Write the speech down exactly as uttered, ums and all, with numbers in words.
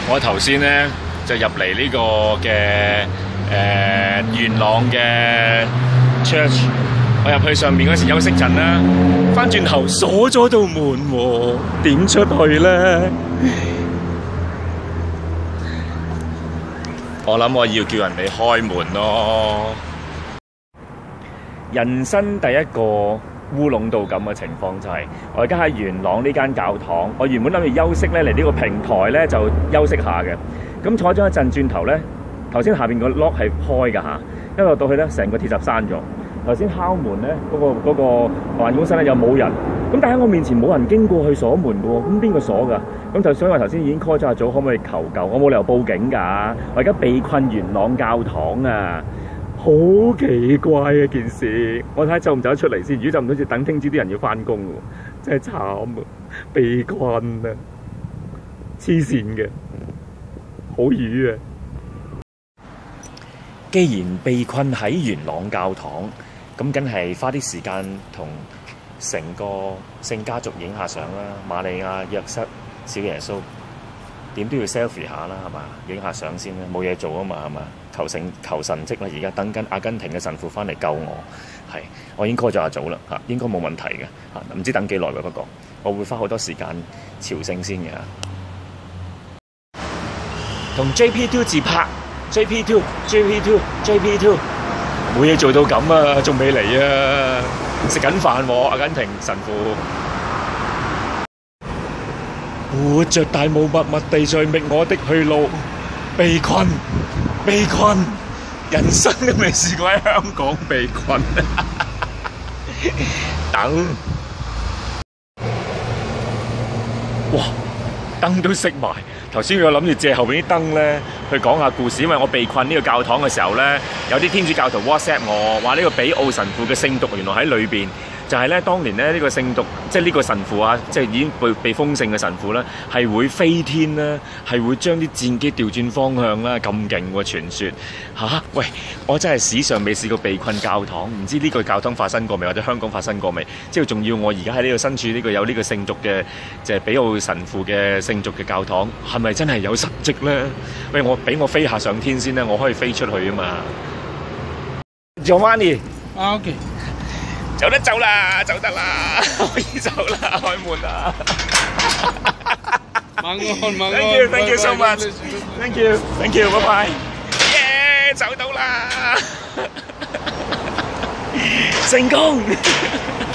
我頭先咧就入嚟呢個嘅誒、呃、元朗嘅 church， 我入去上面嗰時休息陣啦，翻轉頭鎖咗道門喎，點出去咧？我諗我要叫人哋開門咯。人生第一個烏龍到咁嘅情況就係、是，我而家喺元朗呢間教堂，我原本諗住休息咧，嚟呢個平台咧就休息下嘅。咁坐咗一陣，轉頭咧，頭先下邊個 lock 係開㗎嚇，一落到去咧，成個鐵閘閂咗。頭先敲門咧，嗰、那個嗰、那個辦公室咧又冇人，咁但喺我面前冇人經過去鎖門嘅喎，咁邊個鎖㗎？咁就所以我頭先已經 call 咗阿祖，可唔可以求救？我冇理由報警㗎，我而家被困元朗教堂啊！好奇怪嘅件事，我睇下走唔走得出嚟先。如果走唔到，就等聽朝啲人要翻工喎，真係慘啊！被困啊，黐線嘅，好瘀啊！既然被困喺元朗教堂，咁梗係花啲時間同成個聖家族影下相啦。瑪利亞、約瑟、小耶穌，點都要 selfie 下啦，係嘛？影下相先啦，冇嘢做啊嘛，係嘛？求神求神蹟啦！而家等緊阿根廷嘅神父翻嚟救我，係我已經 call 咗阿祖啦嚇，應該冇問題嘅嚇，唔知等幾耐嘅，不過我會花好多時間朝聖先嘅嚇。同 J P two 自拍 ，J P two J P two J P two 冇嘢做到咁啊，仲未嚟啊，食緊飯喎，阿根廷神父。活着大霧默默地在覓我的去路，被困。被困，人生都未試過喺香港被困。等，哇，燈都熄埋。頭先我諗住借後邊啲燈咧，去講下故事，因為我被困呢個教堂嘅時候咧，有啲天主教徒 WhatsApp 我，話呢個比奧神父嘅聖髑原來喺裏邊。就係咧，當年咧呢個聖髑，即係呢個神父啊，即係已經被被封聖嘅神父咧，係會飛天啦，係會將啲戰機調轉方向啦，咁勁喎傳說嚇！喂，我真係史上未試過被困教堂，唔知呢個教堂發生過未，或者香港發生過未？即係仲要我而家喺呢度身處呢個有呢個聖髑嘅，即係比奧神父嘅聖髑嘅教堂，係咪真係有神蹟咧？喂，我俾我飛下上天先咧，我可以飛出去啊嘛 ！Giovanni， 啊 OK。 走得走啦，走得啦，可以走啦，開門啦！ 晚安，晚安。 Thank you, thank you so much. Thank you, thank you，拜拜。耶，走到啦，成功！